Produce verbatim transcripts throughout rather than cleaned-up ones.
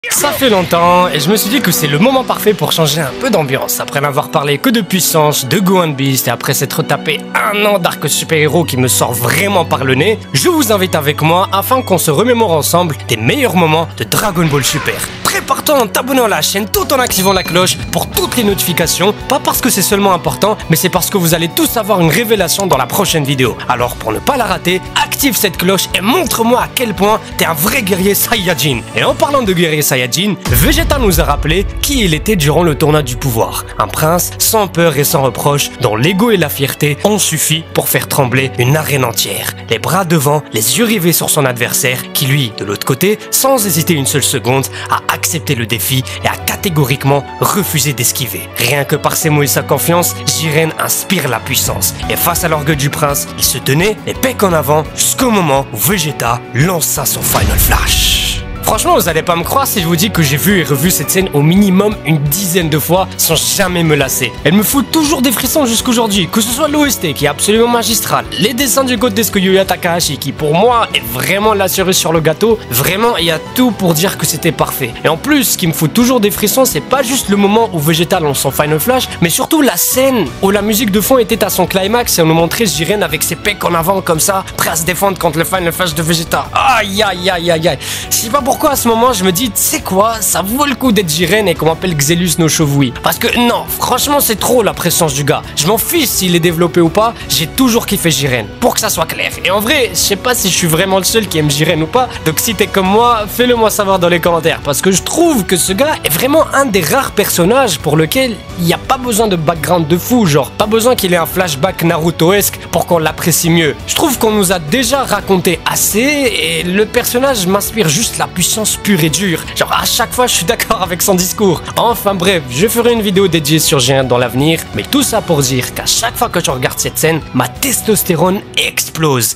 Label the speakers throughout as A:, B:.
A: Ça fait longtemps et je me suis dit que c'est le moment parfait pour changer un peu d'ambiance. Après n'avoir parlé que de puissance, de Gohan Beast et après s'être tapé un an d'arc super-héros qui me sort vraiment par le nez, je vous invite avec moi afin qu'on se remémore ensemble des meilleurs moments de Dragon Ball Super. Prépare-toi en t'abonnant à la chaîne tout en activant la cloche pour toutes les notifications, pas parce que c'est seulement important, mais c'est parce que vous allez tous avoir une révélation dans la prochaine vidéo. Alors pour ne pas la rater, active cette cloche et montre-moi à quel point t'es un vrai guerrier Saiyajin. Et en parlant de guerrier Saiyajin, Vegeta nous a rappelé qui il était durant le tournoi du pouvoir. Un prince sans peur et sans reproche, dont l'ego et la fierté ont suffi pour faire trembler une arène entière. Les bras devant, les yeux rivés sur son adversaire, qui lui, de l'autre côté, sans hésiter une seule seconde, a accepté le défi et a catégoriquement refusé d'esquiver. Rien que par ses mots et sa confiance, Jiren inspire la puissance. Et face à l'orgueil du prince, il se tenait les pecs en avant jusqu'au moment où Vegeta lança son Final Flash. Franchement, vous allez pas me croire si je vous dis que j'ai vu et revu cette scène au minimum une dizaine de fois sans jamais me lasser. Elle me fout toujours des frissons jusqu'aujourd'hui, que ce soit l'O S T qui est absolument magistral, les dessins du Godesque Yuya Takahashi qui pour moi est vraiment la cerise sur le gâteau, vraiment il y a tout pour dire que c'était parfait. Et en plus, ce qui me fout toujours des frissons, c'est pas juste le moment où Vegeta lance son Final Flash, mais surtout la scène où la musique de fond était à son climax et on nous montrait Jiren avec ses pecs en avant comme ça, prêt à se défendre contre le Final Flash de Vegeta. Aïe aïe aïe aïe aïe. Je sais pas pourquoi à ce moment je me dis, tu sais quoi, ça vaut le coup d'être Jiren et qu'on m'appelle Xelus no Shovui. Parce que non, franchement c'est trop la présence du gars. Je m'en fiche s'il est développé ou pas, j'ai toujours kiffé Jiren, pour que ça soit clair. Et en vrai, je sais pas si je suis vraiment le seul qui aime Jiren ou pas, donc si t'es comme moi, fais-le moi savoir dans les commentaires. Parce que je trouve que ce gars est vraiment un des rares personnages pour lequel il n'y a pas besoin de background de fou, genre pas besoin qu'il ait un flashback Naruto-esque pour qu'on l'apprécie mieux. Je trouve qu'on nous a déjà raconté assez et le personnage m'inspire juste la puissance pure et dure. Genre à chaque fois je suis d'accord avec son discours. Enfin bref, je ferai une vidéo dédiée sur Jiren dans l'avenir, mais tout ça pour dire qu'à chaque fois que je regarde cette scène, ma testostérone explose.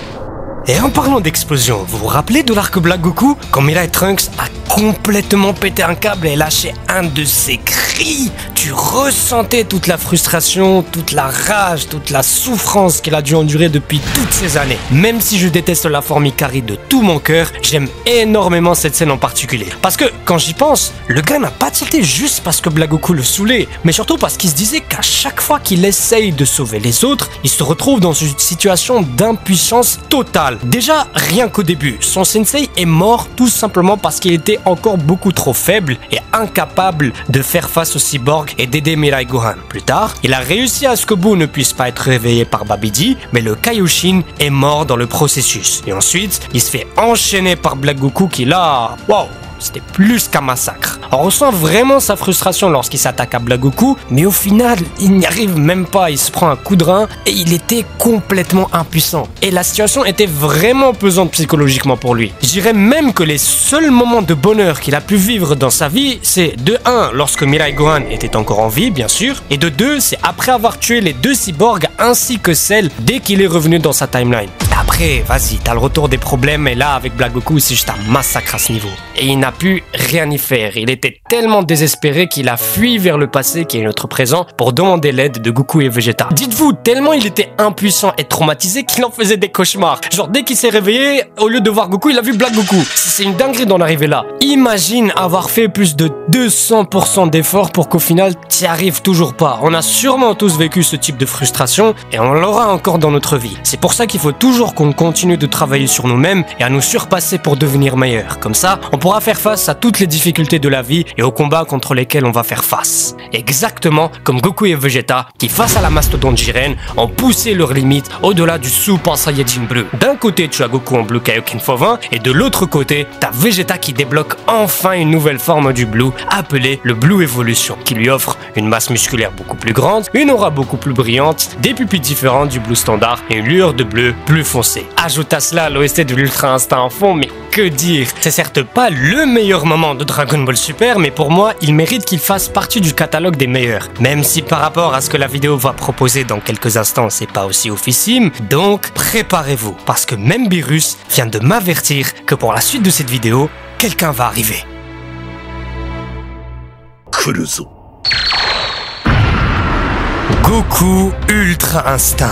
A: Et en parlant d'explosion, vous vous rappelez de l'arc Black Goku quand Mirai Trunks a complètement pété un câble et lâché un de ses cris? Tu ressentais toute la frustration, toute la rage, toute la souffrance qu'il a dû endurer depuis toutes ces années. Même si je déteste la forme Ikari de tout mon cœur, j'aime énormément cette scène en particulier. Parce que quand j'y pense, le gars n'a pas tilté juste parce que Black Goku le saoulait, mais surtout parce qu'il se disait qu'à chaque fois qu'il essaye de sauver les autres, il se retrouve dans une situation d'impuissance totale. Déjà, rien qu'au début, son sensei est mort tout simplement parce qu'il était encore beaucoup trop faible et incapable de faire face au cyborg et d'aider Mirai Gohan. Plus tard, il a réussi à ce que Buu ne puisse pas être réveillé par Babidi, mais le Kaioshin est mort dans le processus. Et ensuite, il se fait enchaîner par Black Goku qui là, waouh, c'était plus qu'un massacre. On ressent vraiment sa frustration lorsqu'il s'attaque à Black Goku, mais au final, il n'y arrive même pas. Il se prend un coup de rein et il était complètement impuissant. Et la situation était vraiment pesante psychologiquement pour lui. Je dirais même que les seuls moments de bonheur qu'il a pu vivre dans sa vie, c'est de un, lorsque Mirai Gohan était encore en vie, bien sûr, et de deux, c'est après avoir tué les deux cyborgs ainsi que Cell dès qu'il est revenu dans sa timeline. Après, vas-y, t'as le retour des problèmes et là, avec Black Goku, c'est juste un massacre à ce niveau. Et il n'a pu rien y faire. Il était tellement désespéré qu'il a fui vers le passé, qui est notre présent, pour demander l'aide de Goku et Vegeta. Dites-vous, tellement il était impuissant et traumatisé qu'il en faisait des cauchemars. Genre, dès qu'il s'est réveillé, au lieu de voir Goku, il a vu Black Goku. C'est une dinguerie d'en arriver là. Imagine avoir fait plus de deux cents pour cent d'efforts pour qu'au final, t'y arrives toujours pas. On a sûrement tous vécu ce type de frustration et on l'aura encore dans notre vie. C'est pour ça qu'il faut toujours qu'on continue de travailler sur nous-mêmes et à nous surpasser pour devenir meilleurs. Comme ça, on pourra faire face à toutes les difficultés de la vie et aux combats contre lesquels on va faire face. Exactement comme Goku et Vegeta qui, face à la mastodonte Jiren, ont poussé leurs limites au-delà du Super Saiyajin bleu. D'un côté, tu as Goku en bleu Kaioken fois vingt et de l'autre côté, t'as Vegeta qui débloque enfin une nouvelle forme du blue appelée le Blue Evolution, qui lui offre une masse musculaire beaucoup plus grande, une aura beaucoup plus brillante, des pupilles différentes du blue standard et une lueur de bleu plus foncée. Ajoute à cela l'O S T de l'Ultra Instinct en fond, mais que dire? C'est certes pas le meilleur moment de Dragon Ball Super, mais pour moi, il mérite qu'il fasse partie du catalogue des meilleurs. Même si par rapport à ce que la vidéo va proposer dans quelques instants, c'est pas aussi officime, donc préparez-vous, parce que même Beerus vient de m'avertir que pour la suite de cette vidéo, quelqu'un va arriver. Kuruzo. Goku Ultra Instinct.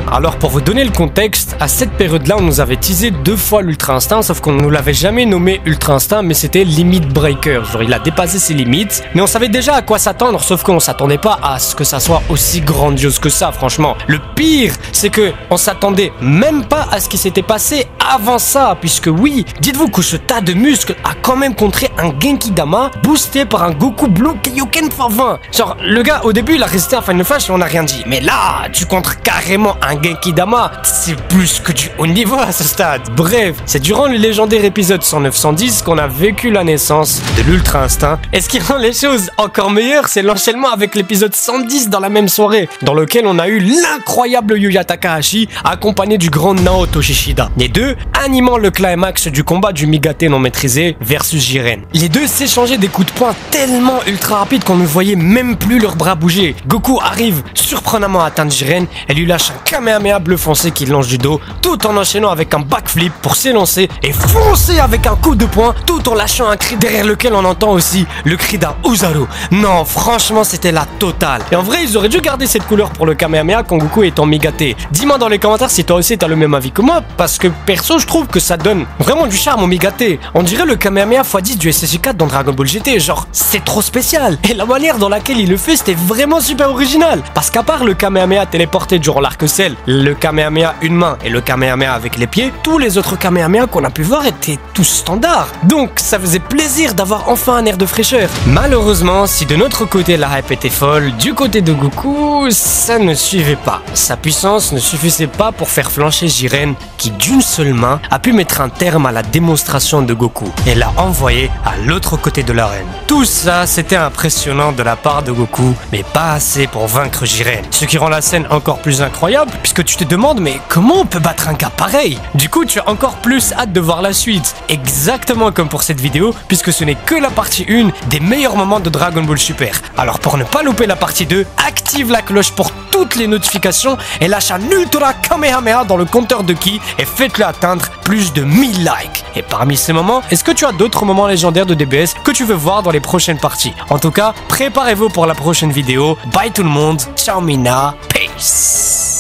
A: Alors pour vous donner le contexte, à cette période-là, on nous avait teasé deux fois l'Ultra Instinct, sauf qu'on ne l'avait jamais nommé Ultra Instinct, mais c'était Limit Breaker. Genre il a dépassé ses limites, mais on savait déjà à quoi s'attendre, sauf qu'on s'attendait pas à ce que ça soit aussi grandiose que ça, franchement. Le pire, c'est que on s'attendait même pas à ce qui s'était passé avant ça, puisque oui, dites-vous que ce tas de muscles a quand même contré un Genki-Dama boosté par un Goku Blue Kaioken fois vingt. Genre, le gars, au début, il a resté un Final Flash et on n'a rien dit. Mais là, tu contres carrément un Genki-Dama. C'est plus que du haut niveau à ce stade. Bref, c'est durant le légendaire épisode cent neuf cent dix qu'on a vécu la naissance de l'Ultra Instinct. Et ce qui rend les choses encore meilleures, c'est l'enchaînement avec l'épisode cent dix dans la même soirée, dans lequel on a eu l'incroyable Yuya Takahashi accompagné du grand Naoto Shishida. Les deux animant le climax du combat du Migate non maîtrisé versus Jiren. Les deux s'échangeaient des coups de poing tellement ultra rapides qu'on ne voyait même plus leurs bras bouger. Goku arrive surprenamment à atteindre Jiren et lui lâche un Kamehameha bleu foncé qui lance du dos, tout en enchaînant avec un backflip pour s'élancer et foncer avec un coup de poing, tout en lâchant un cri derrière lequel on entend aussi le cri d'un Uzaru. Non, franchement, c'était la totale. Et en vrai, ils auraient dû garder cette couleur pour le Kamehameha quand Goku est en Migate. Dis-moi dans les commentaires si toi aussi t'as le même avis que moi, parce que perso, je trouve que ça donne vraiment du charme au Migate. On dirait le Kamehameha fois dix du S S J quatre dans Dragon Ball G T, genre, c'est trop spécial. Et la manière dans laquelle il le fait, c'était vraiment super original. Parce qu'à part le Kamehameha téléporté durant l'arc Cell, le Kamehameha une main et le Kamehameha avec les pieds, tous les autres Kamehameha qu'on a pu voir étaient tous standards. Donc, ça faisait plaisir d'avoir enfin un air de fraîcheur. Malheureusement, si de notre côté la hype était folle, du côté de Goku, ça ne suivait pas. Sa puissance ne suffisait pas pour faire flancher Jiren, qui d'une seule main a pu mettre un terme à la démonstration de Goku et l'a envoyé à l'autre côté de l'arène. Tout ça, c'était impressionnant de la part de Goku, mais pas assez pour vaincre Jiren. Ce qui rend la scène encore plus incroyable, puisque tu te demandes, mais comment on peut battre un gars pareil? Du coup, tu as encore plus hâte de voir la suite. Exactement comme pour cette vidéo, puisque ce n'est que la partie un des meilleurs moments de Dragon Ball Super. Alors pour ne pas louper la partie deux, active la cloche pour toutes les notifications et lâche un Ultra Kamehameha dans le compteur de Ki et faites-le atteindre plus de mille likes. Et parmi ces moments, est-ce que tu as d'autres moments légendaires de D B S que tu veux voir dans les prochaines parties? En tout cas, préparez-vous pour la prochaine vidéo. Bye tout le monde, ciao Mina, peace.